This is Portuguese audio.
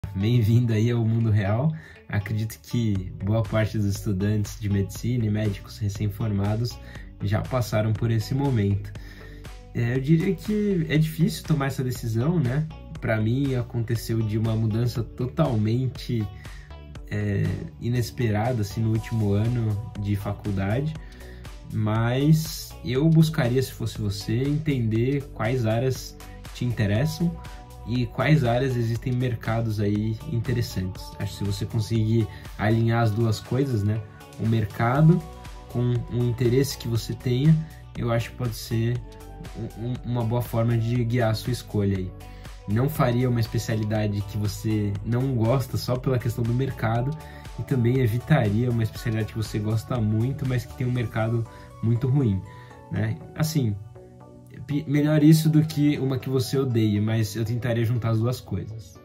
Bem-vindo aí ao mundo real. Acredito que boa parte dos estudantes de medicina e médicos recém-formados já passaram por esse momento. Eu diria que é difícil tomar essa decisão, né? Para mim aconteceu de uma mudança totalmente inesperada assim, no último ano de faculdade, mas eu buscaria, se fosse você, entender quais áreas te interessam e quais áreas existem mercados aí interessantes. Acho que se você conseguir alinhar as duas coisas, né, o mercado com o interesse que você tenha, eu acho que pode ser uma boa forma de guiar a sua escolha aí. Não faria uma especialidade que você não gosta só pela questão do mercado, e também evitaria uma especialidade que você gosta muito, mas que tem um mercado muito ruim, né? Assim, melhor isso do que uma que você odeia, mas eu tentaria juntar as duas coisas.